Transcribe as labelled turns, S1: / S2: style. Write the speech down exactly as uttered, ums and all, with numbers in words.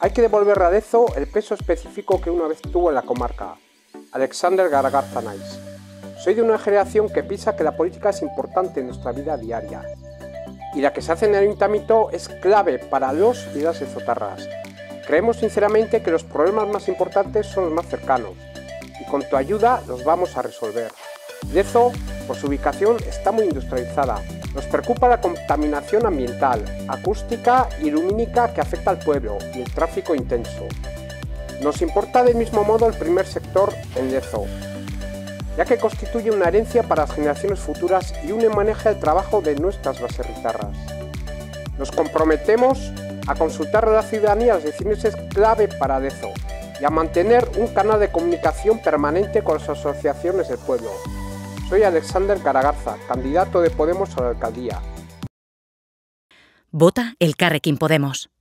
S1: Hay que devolver a Lezo el peso específico que una vez tuvo en la comarca. Alexander Garagarza Nais. Soy de una generación que piensa que la política es importante en nuestra vida diaria. Y la que se hace en el ayuntamiento es clave para los y las lezotarras. Creemos sinceramente que los problemas más importantes son los más cercanos. Y con tu ayuda los vamos a resolver. Lezo, por su ubicación, está muy industrializada. Nos preocupa la contaminación ambiental, acústica y lumínica que afecta al pueblo y el tráfico intenso. Nos importa del mismo modo el primer sector en Lezo, ya que constituye una herencia para las generaciones futuras y une maneja el trabajo de nuestras baserritarras. Nos comprometemos a consultar a la ciudadanía las decisiones clave para Lezo y a mantener un canal de comunicación permanente con las asociaciones del pueblo. Soy Alexander Garagarza, candidato de Podemos a la alcaldía.
S2: Vota Elkarrekin Podemos.